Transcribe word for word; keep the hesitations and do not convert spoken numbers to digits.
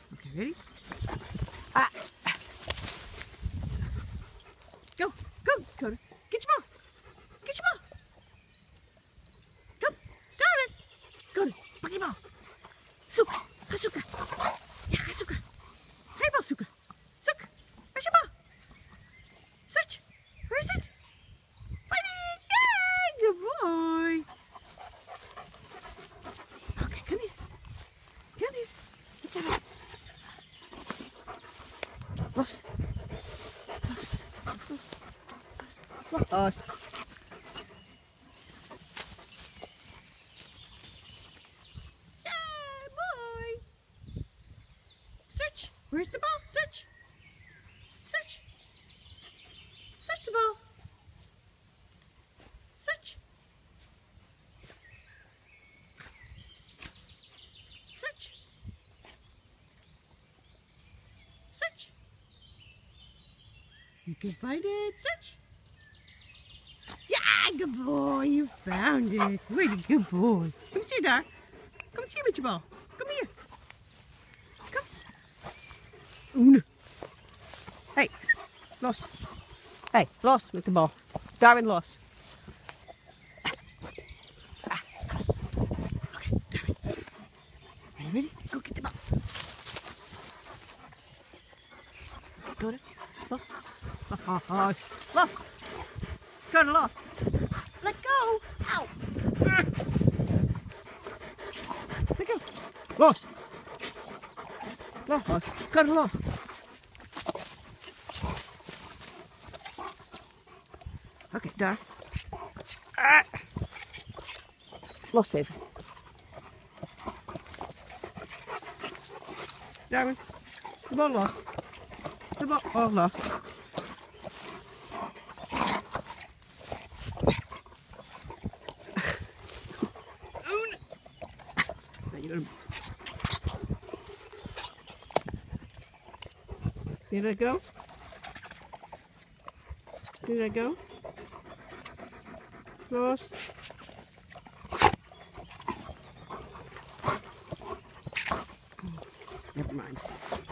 Okay, ready? Ah. Go, go, Koda. Get your ball. Get your ball. Come, Darwin. Koda, pakai ball. Suka, kau suka. Ya, kau suka. Hey, ball suka. Suka. Where's your ball? Search. Where is it? Find it. Yay, good boy. Okay, come here. Come here. Let's have it. Los. Los. Los. Los. Los. Yeah, boy. Search. Where's the ball? Search. Search. Search the ball. Search. Search. Search. You can find it. Search. Yeah, good boy. You found it. Really good boy. Come here, Dar. Come here with your ball. Come here. Come. Oona. Hey, los. Hey, los with the ball. Darwin, los. Ah. Okay, Darwin. Are you ready? Go get the ball. Go to los. Los. Los. Let's go to los. Let go. Ow. Let go. Los. Los. Go to los. Okay, Dar. Ah. Los save. Darwin. The ball lost. The ball oh, lost. Oona. Now you gotta... Did it go? Did it go? Lost. Never mind.